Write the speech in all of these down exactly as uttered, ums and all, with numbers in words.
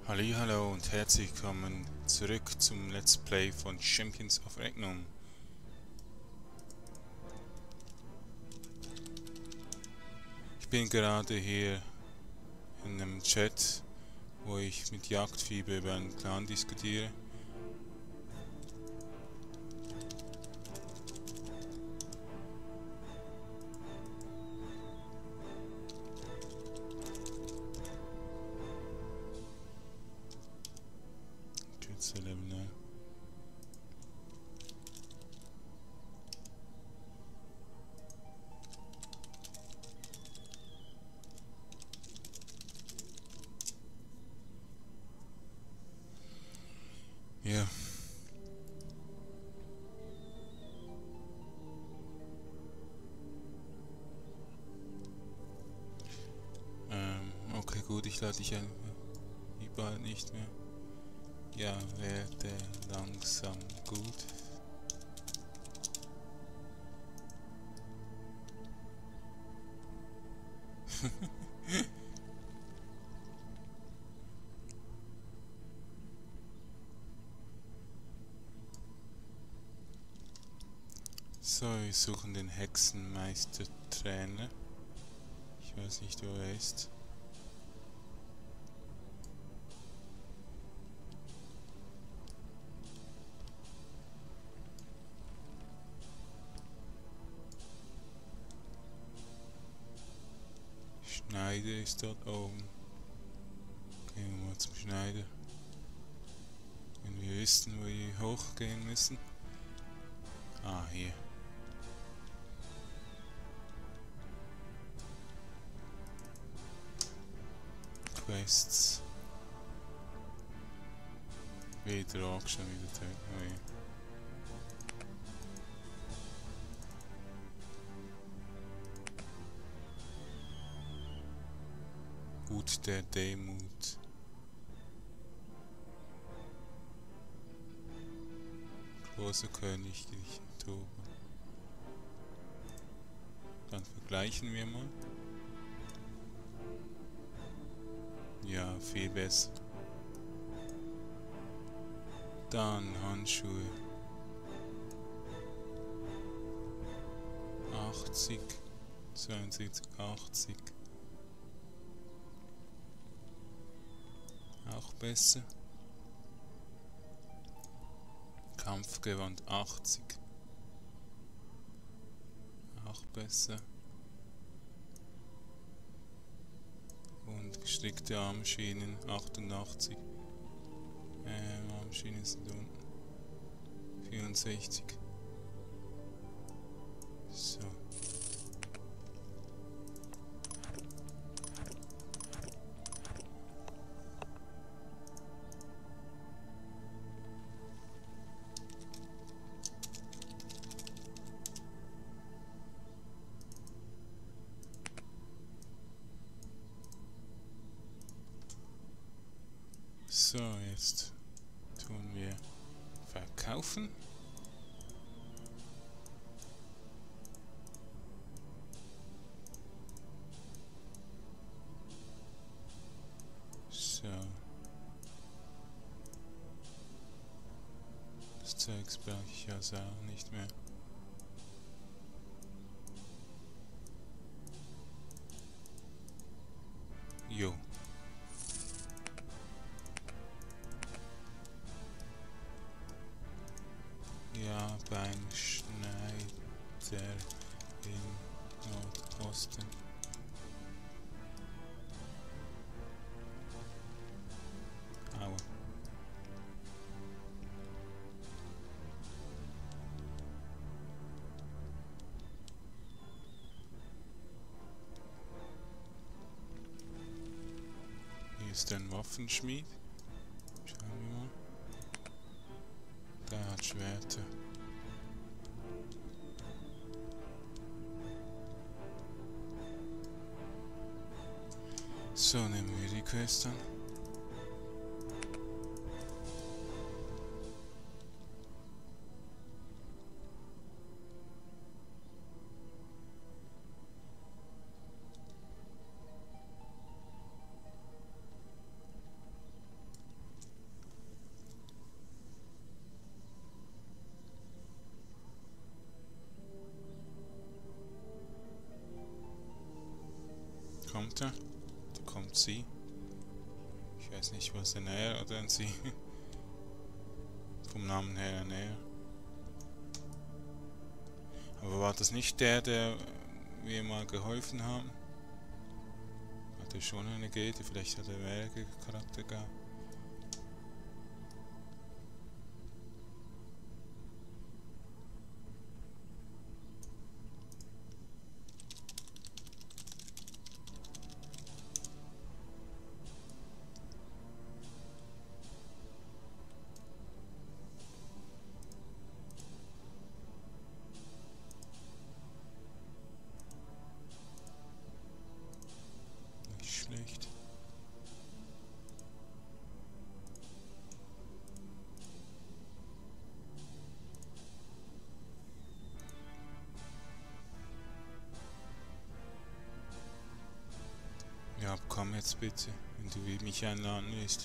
Hallihallo und herzlich willkommen zurück zum Let's Play von Champions of Regnum. Ich bin gerade hier in einem Chat, wo ich mit Jagdfieber über einen Clan diskutiere. Level neun. Ja. Ähm, okay, gut, ich lade dich ein. Überall nicht mehr. Ja, werde langsam gut. So, wir suchen den Hexenmeister-Trainer. Ich weiß nicht, wo er ist. Schneider ist dort oben. Gehen wir mal zum Schneider. Wenn wir wissen, wo wir hochgehen müssen. Ah, hier. Quests. Wieder auch schon wieder Tag. Oh, ja. Hut der Demut. Großer Königlichen Toben. Dann vergleichen wir mal. Ja, viel besser. Dann Handschuhe. achtzig. zweiundsiebzig, achtzig. Auch besser. Kampfgewand achtzig. Auch besser. Und gestrickte Armschienen achtundachtzig. Ähm, Armschienen sind unten. vierundsechzig. So. So, jetzt tun wir verkaufen. So. Das Zeugs brauche ich also auch nicht mehr. Jo. Ja, beim Schneider im Nordosten. Aua. Hier ist ein Waffenschmied. Schauen wir mal. Der hat Schwerter. So, nehmen wir die Quest an. Kommt er? Da kommt sie. Ich weiß nicht, was er näher oder ein sie. Vom Namen her näher. Aber war das nicht der, der wir mal geholfen haben? Hat er schon eine Gete? Vielleicht hat er mehrere Charakter gehabt. Schlecht. Ja, komm jetzt bitte, wenn du mich einladen willst.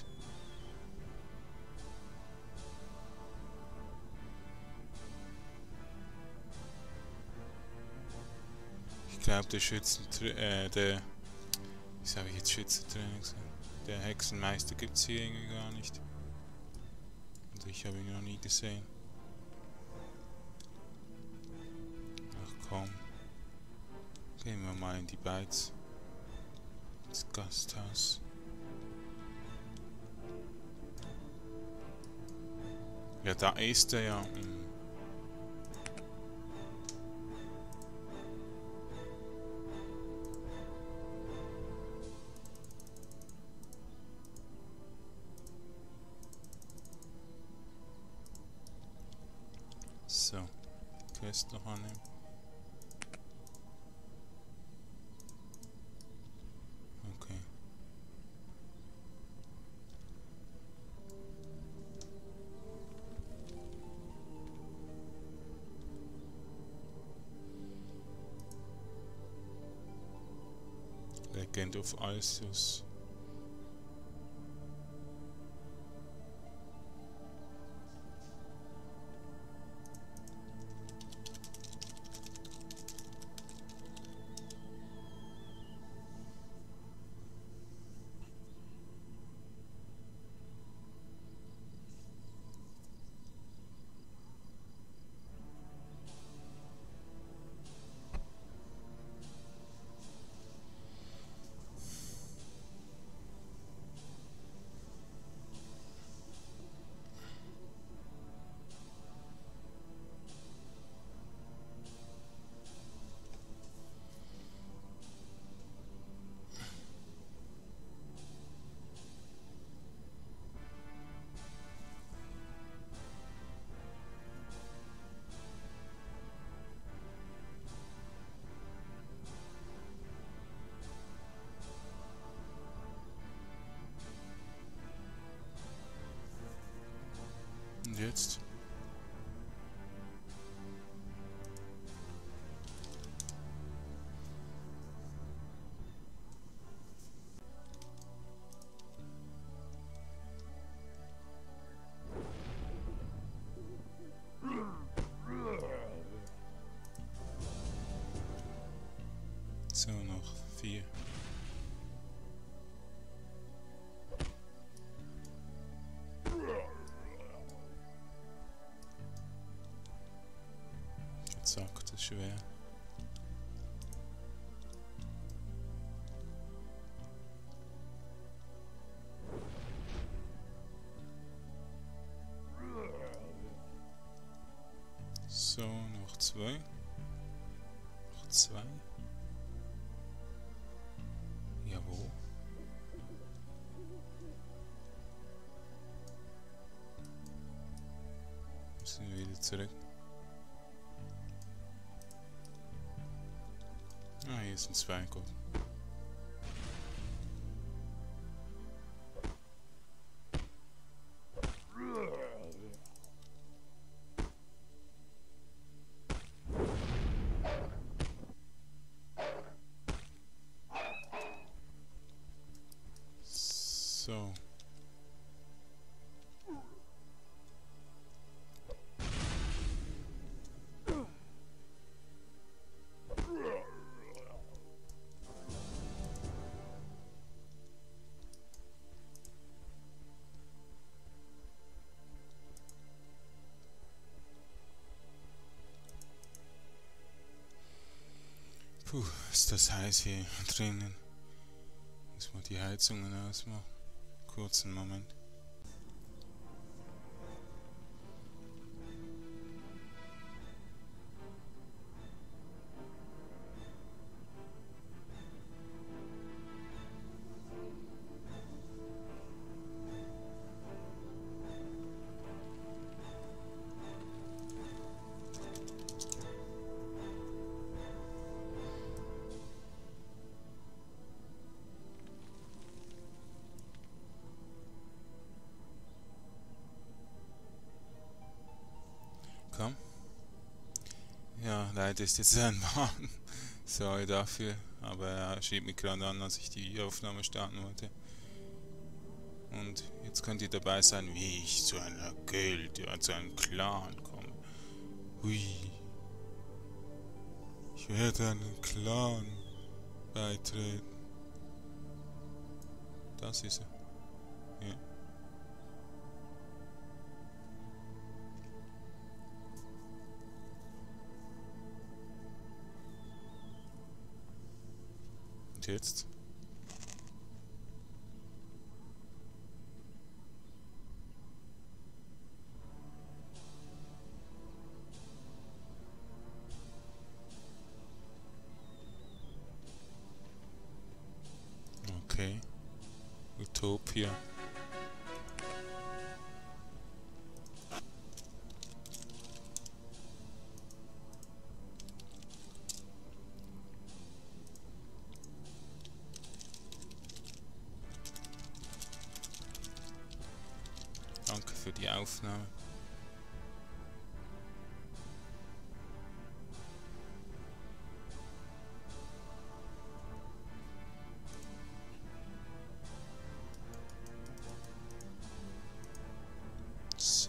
Ich glaube, der Schützen, äh, der Was habe ich jetzt Schützentraining gesagt? Der Hexenmeister gibt es hier irgendwie gar nicht. Und ich habe ihn noch nie gesehen. Ach komm. Gehen wir mal in die Beiz. Ins Gasthaus. Ja, da ist er ja. So, Quest noch annehmen. Okay. Legend of Arceus. Und jetzt? So, noch vier. Zack, das ist schwer. So, noch zwei. Noch zwei. Jawohl. Müssen wir wieder zurück. Ah, hier sind zwei, gut. So. Puh, ist das heiß hier drinnen. Muss mal die Heizungen ausmachen. Kurzen Moment. Komm. Ja, leider ist jetzt ein Mann. Sorry dafür, aber er schrieb mich gerade an, als ich die Aufnahme starten wollte. Und jetzt könnt ihr dabei sein, wie ich zu einer Gilde, zu einem Clan komme. Hui. Ich werde einen Clan beitreten. Das ist er. Ja. Und jetzt? Okay. Utopia. Danke für die Aufnahme. So.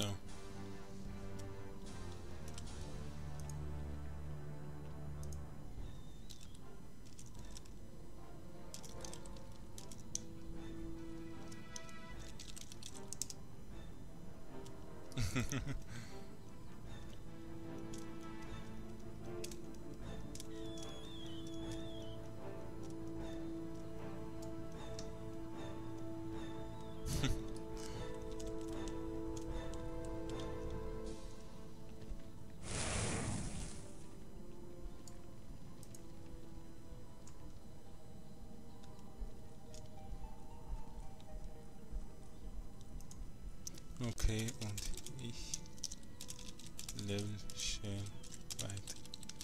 Okay, und ich level schön weiter.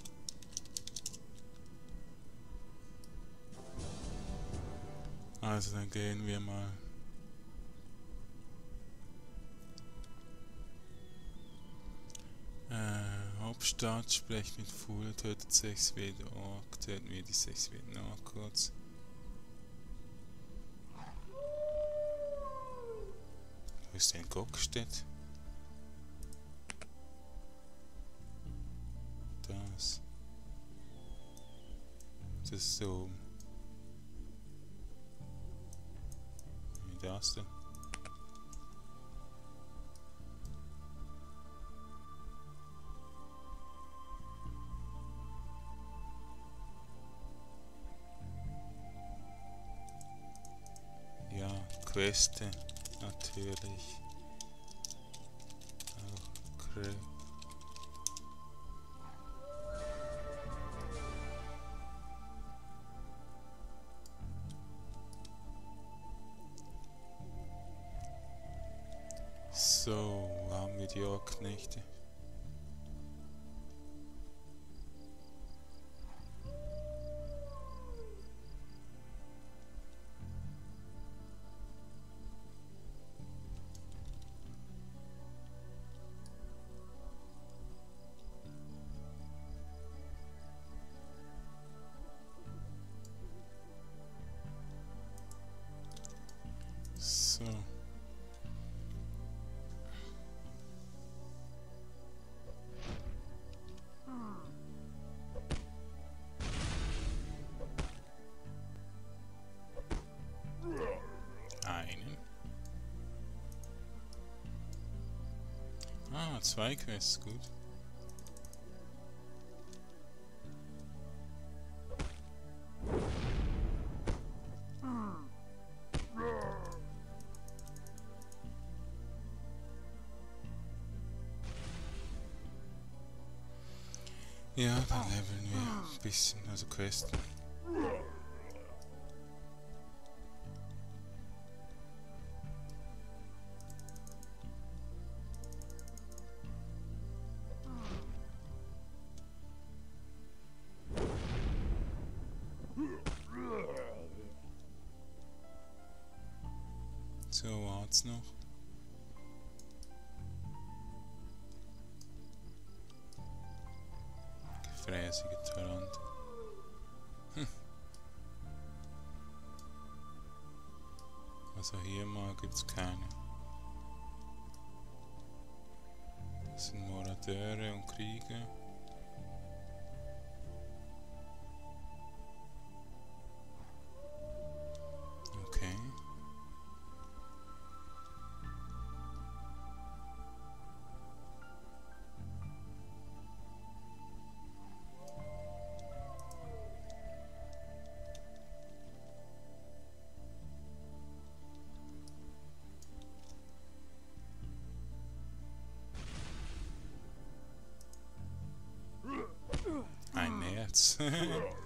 Also dann gehen wir mal. Äh, Hauptstadt spricht mit Fuhl, tötet sechs Weder Ork, töten wir die sechs Weder Ork kurz. Wo ist denn Gockstedt? Das. Das ist so. Wie das denn? Ja, Queste. Natürlich. Okay. So, wo haben wir die Orkknechte? So. Einen. Ah, zwei Quests, gut. Ja, dann leveln wir ein bisschen, also questen. So, wart's noch. Gefräßige Talent. Hm. Also hier mal gibt's keine. Das sind Morateure und Kriege. Okay. Ein Nerz.